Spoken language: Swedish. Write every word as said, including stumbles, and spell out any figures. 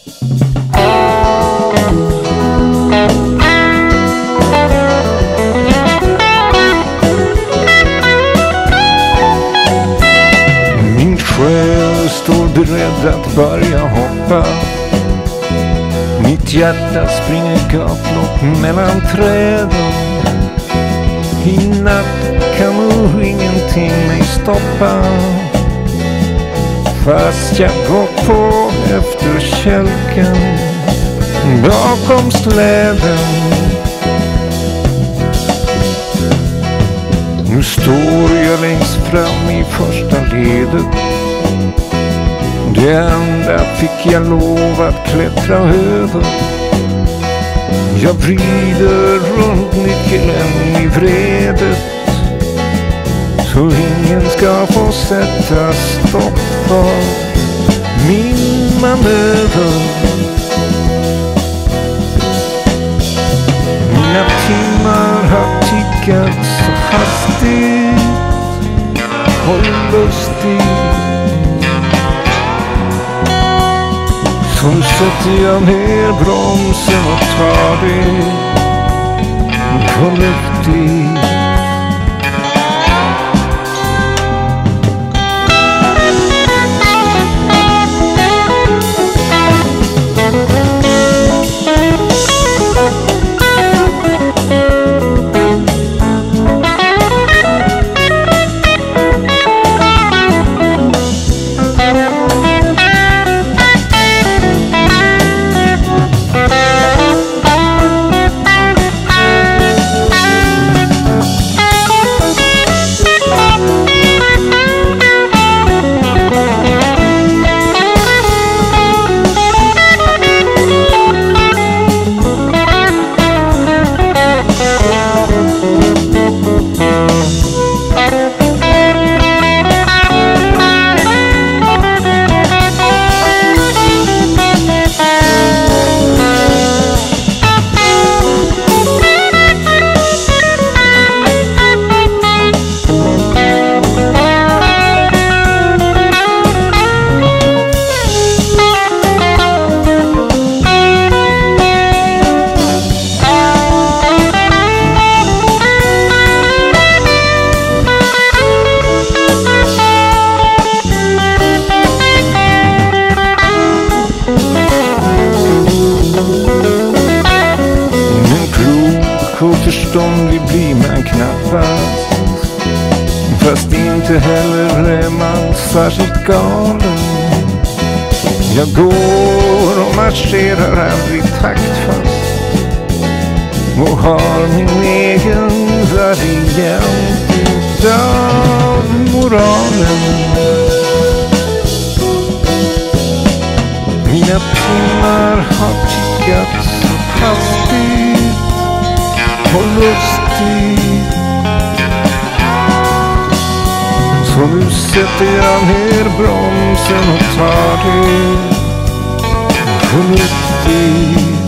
Min själ står beredd att börja hoppa. Mitt hjärta springer gatlopp mellan träden. I natt kan nog ingenting mig stoppa. Fast jag går på efter kälken bakom släden. Nu står jag längst fram i första ledet. Det enda fick jag lov att klättra över. Jag vrider runt nyckeln i vredet, så ingen ska få sätta stopp för min manöver. Mina timmar har tickat så hastigt och lustigt. Så nu sätter jag ner bromsen och tar det förnuftigt. Förståndig blir man knappast, fast inte heller är man särskilt galen. Jag går och marscherar aldrig taktfast och har min egen variant utav moralen. Mina timmar har tickat så hastigt och lustigt. Så nu sätter jag ner bromsen och tar det förnuftigt.